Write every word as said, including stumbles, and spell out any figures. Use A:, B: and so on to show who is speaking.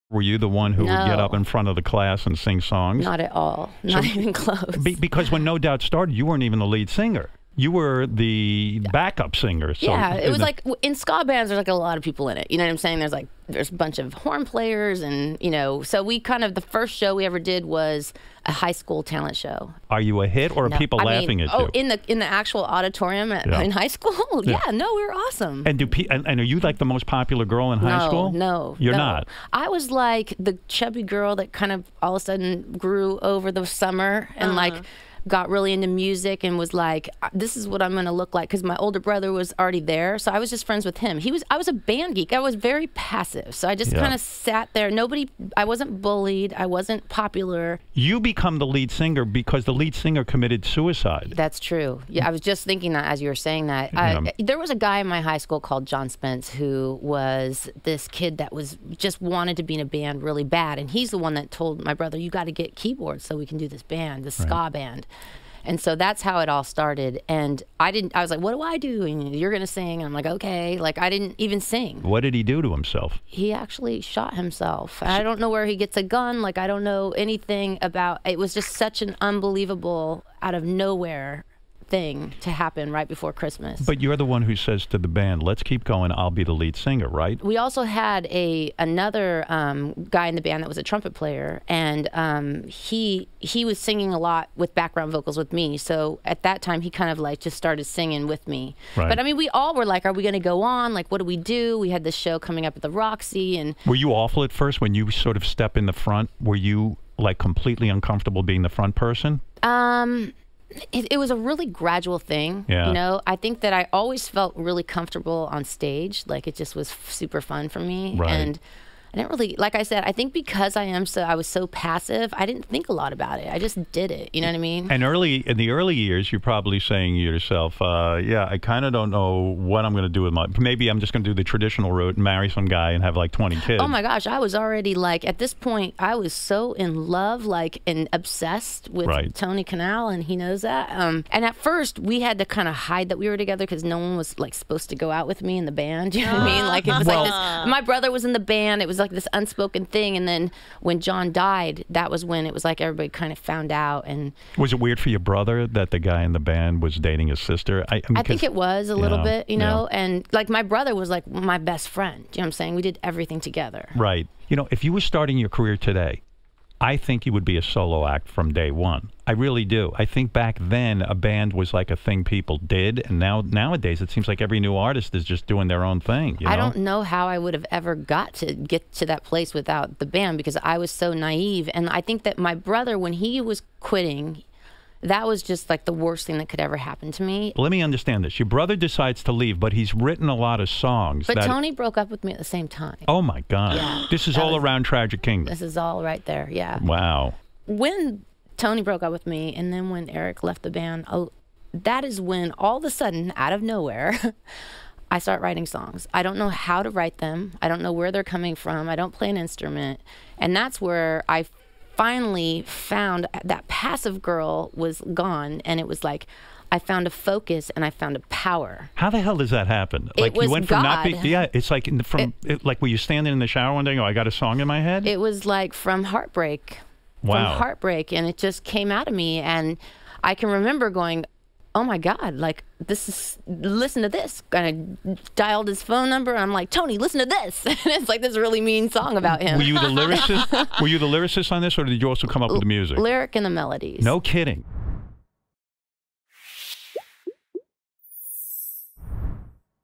A: Were you the one who
B: no.
A: would get up in front of the class and sing songs?
B: Not at all. Not so, even close.
A: Be, because when No Doubt started, you weren't even the lead singer. You were the backup singer. So
B: yeah, it was
A: the,
B: like, in ska bands, there's like a lot of people in it. You know what I'm saying? There's like, there's a bunch of horn players and, you know, so we kind of, the first show we ever did was a high school talent show.
A: Are you a hit or are
B: no,
A: people
B: I
A: laughing
B: mean,
A: at
B: oh,
A: you?
B: Oh, in the in the actual auditorium at,
A: yeah.
B: in high school? Yeah. yeah, no, we were awesome.
A: And do pe and, and are you like the most popular girl in high
B: no,
A: school?
B: No,
A: You're
B: no.
A: not?
B: I was like the chubby girl that kind of all of a sudden grew over the summer and uh-huh. like got really into music and was like, this is what I'm going to look like, because my older brother was already there, so I was just friends with him. He was, I was a band geek. I was very passive, so I just yeah. kind of sat there. Nobody, I wasn't bullied. I wasn't popular.
A: You become the lead singer because the lead singer committed suicide.
B: That's true. Yeah, I was just thinking that as you were saying that.
A: Yeah.
B: I, there was a guy in my high school called John Spence who was this kid that was just wanted to be in a band really bad, and he's the one that told my brother, you got to get keyboards so we can do this band, this ska
A: right.
B: band. And so that's how it all started. And I didn't, I was like, what do I do? And you're going to sing. And I'm like, okay. Like, I didn't even sing.
A: What did he do to himself?
B: He actually shot himself. I don't know where he gets a gun. Like, I don't know anything about, it was just such an unbelievable, out of nowhere thing to happen right before Christmas.
A: But you're the one who says to the band, let's keep going, I'll be the lead singer, right?
B: We also had a another um, guy in the band that was a trumpet player, and um, he he was singing a lot with background vocals with me, so at that time he kind of like just started singing with me.
A: Right.
B: But I mean, we all were like, are we going to go on? Like, what do we do? We had this show coming up at the Roxy, and...
A: Were you awful at first when you sort of step in the front? Were you like completely uncomfortable being the front person?
B: Um... It, it was a really gradual thing,
A: yeah.
B: you know. I think that I always felt really comfortable on stage. Like, it just was super fun for me.
A: Right.
B: And I didn't really, like I said, I think because I am so, I was so passive, I didn't think a lot about it. I just did it, you know what I mean?
A: And early, in the early years, you're probably saying to yourself, uh, yeah, I kind of don't know what I'm going to do with my, maybe I'm just going to do the traditional route and marry some guy and have like twenty kids.
B: Oh my gosh, I was already like, at this point, I was so in love, like, and obsessed with
A: right.
B: Tony Kanal, and he knows that. Um, and at first, we had to kind of hide that we were together because no one was like supposed to go out with me in the band, you know what I mean? Like, it was
A: well,
B: like this, my brother was in the band, it was like this unspoken thing, and then when John died, that was when it was like everybody kind of found out. And
A: was it weird for your brother that the guy in the band was dating his sister? I, I, mean,
B: I think it was a little
A: know,
B: bit, you know,
A: yeah.
B: and like my brother was like my best friend, you know what I'm saying? We did everything together.
A: Right. You know, if you were starting your career today, I think you would be a solo act from day one. I really do. I think back then a band was like a thing people did, and now nowadays it seems like every new artist is just doing their own thing. You know?
B: I don't know how I would have ever got to get to that place without the band, because I was so naive. And I think that my brother, when he was quitting, that was just like the worst thing that could ever happen to me.
A: Let me understand this. Your brother decides to leave, but he's written a lot of songs.
B: But
A: that...
B: Tony broke up with me at the same time.
A: Oh my God.
B: Yeah,
A: this is all was, around Tragic Kingdom.
B: This is all right there, yeah.
A: Wow.
B: When Tony broke up with me, and then when Eric left the band, oh, that is when all of a sudden, out of nowhere, I start writing songs. I don't know how to write them. I don't know where they're coming from. I don't play an instrument. And that's where I finally found that passive girl was gone, and it was like I found a focus and I found a power.
A: How the hell does that happen?
B: It
A: like
B: was
A: you went from
B: God.
A: not being, yeah, it's like in the, from
B: it,
A: it, like were you standing in the shower one day and go, I got a song in my head?
B: It was like from heartbreak.
A: Wow.
B: From heartbreak, and it just came out of me, and I can remember going, oh my God, like, this is, listen to this. And I dialed his phone number, and I'm like, Tony, listen to this. And it's like this really mean song about him.
A: Were you the lyricist? Were you the lyricist on this, or did you also come up with the music?
B: Lyric and the melodies.
A: No kidding.